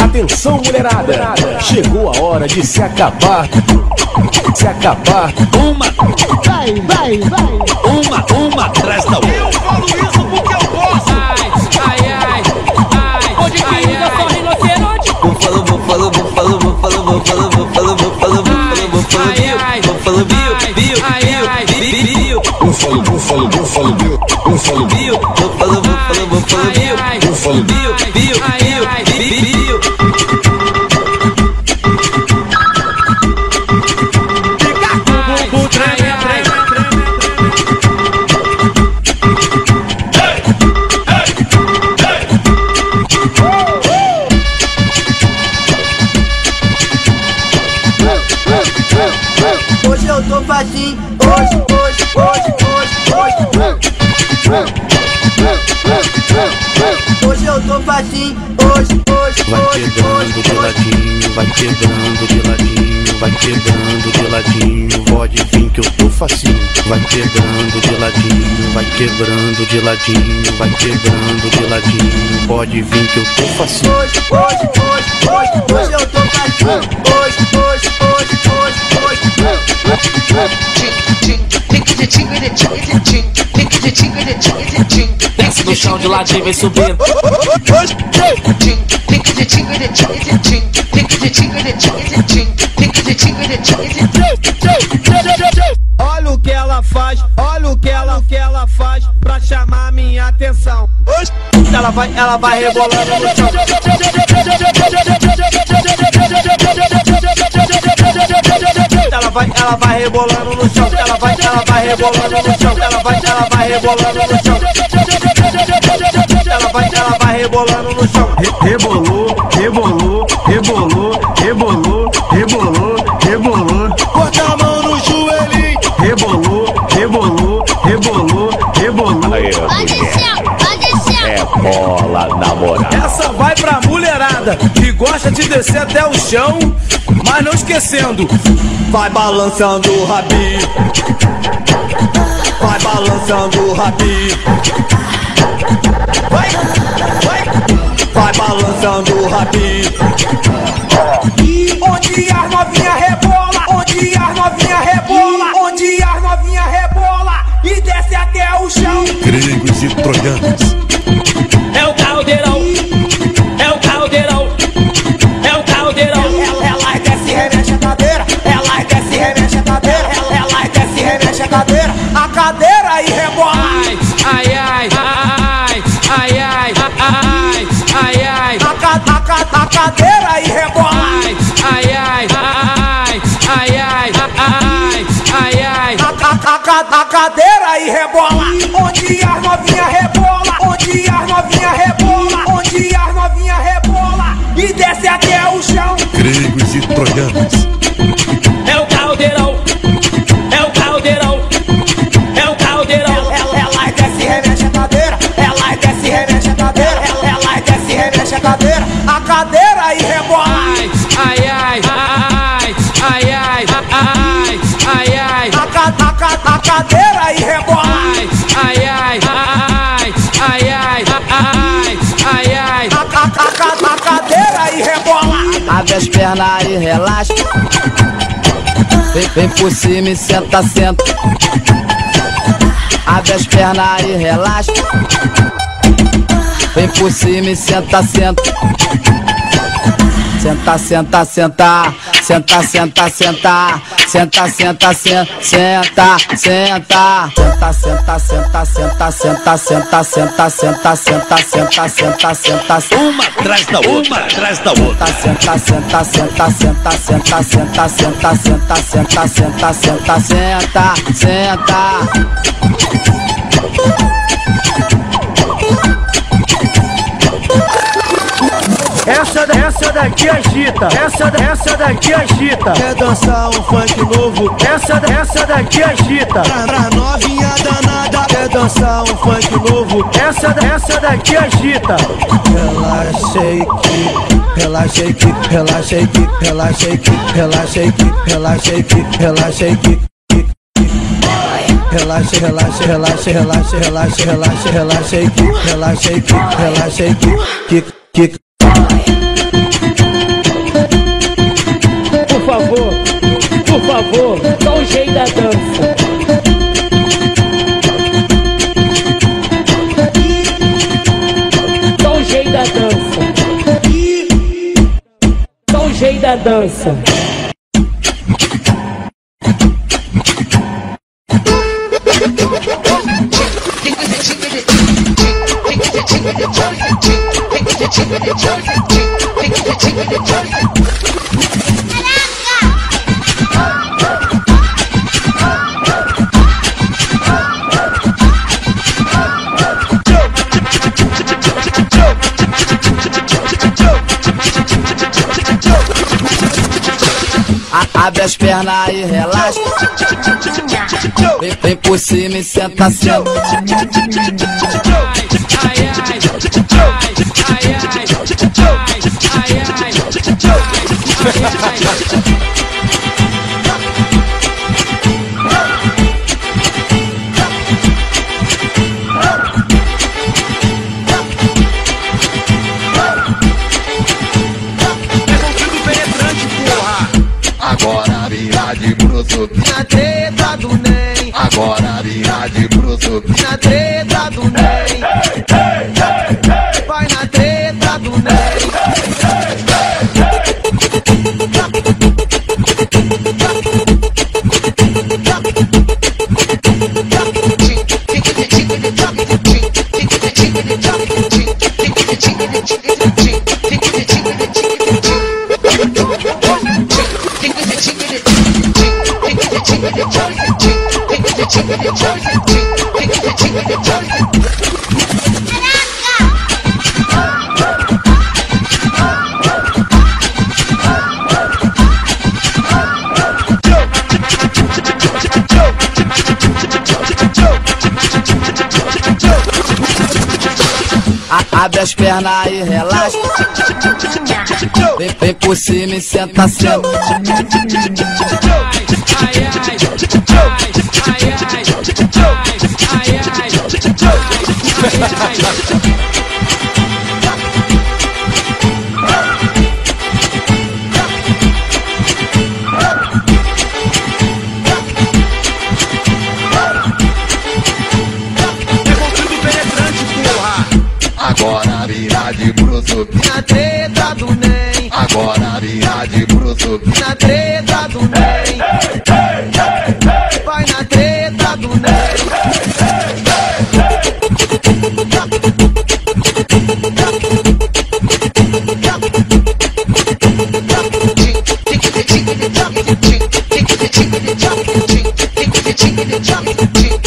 Atenção, mulherada, chegou a hora de se acabar. Se acabar. Vai. Uma atrás da outra. Eu falo isso porque eu posso. Ai. Onde que usa só rinoceronte? Vou falando bio. Hoje eu tô facinho, hoje. Hoje eu tô facinho, hoje. Vai quebrando de ladinho, vai quebrando de ladinho. Pode vir que eu tô facinho. Vai quebrando de ladinho, vai quebrando de ladinho, vai quebrando de ladinho. Pode vir que eu tô facinho. Hoje eu tô facinho, hoje. Desce no chão de ladinho, vem subindo. Olha o que ela faz, olha o que ela faz pra chamar minha atenção. Ela vai rebolando no chão. Ela vai rebolando no chão. Ela vai rebolando no chão. Ela vai rebolando no chão. Ela vai rebolando no chão. Rebolou. Bota a mão no joelhinho. Rebolou. Aí, é bola na moral. Essa vai pra mulherada que gosta de descer até o chão, mas não esquecendo. Vai balançando o rabinho. Vai balançando o rabinho. Vai balançando o rabinho. E onde as novinha rebola, onde as novinha rebola e desce até o chão. Gregos e troianos. É o caldeirão. Ela desce, remexe a cadeira. Ela desce, remexe a cadeira. Ela desce, remexe a cadeira. A cadeira e rebola. Ai. A cadeira e rebola. A cadeira e rebola. Onde as novinha rebola, onde as novinha rebola e desce até o chão. Gregos e troianos. É o caldeirão. Ela desce, remexe a cadeira. Ela desce, remexe a cadeira. Ela desce, remexe a cadeira. A cadeira e rebola. A cadeira e rebola. A cadeira e rebola. Abre as pernas e relaxa. Vem por cima e senta. Abre as pernas e relaxa. Vem por cima e senta. Senta. Uma atrás da outra. Senta. Essa daqui agita, essa daqui agita. Quer dançar um funk novo? Essa daqui agita. Pra novinha danada. Quer dançar um funk novo? Essa daqui agita. Relaxa, Só o jeito da dança. Só o jeito da dança. Só o jeito da dança. Abre as pernas e relaxa. Vem por cima e senta assim. Agora vira de bruço Na treta do Ney. Agora vira de bruço Na treta do Ney. Vai na treta do Ney. Abre as pernas e relaxa. Vem por cima e senta assim. Agora vira de bruço Na treta do Ney. Agora vira de bruço Na treta do Ney. Vai na treta do Ney. Chick